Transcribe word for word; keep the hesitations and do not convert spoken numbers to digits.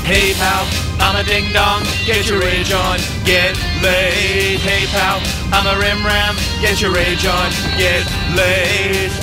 Hey pal, I'm a ding dong, get your rage on, get laid. Hey pal, I'm a rim ram, get your rage on, get laid.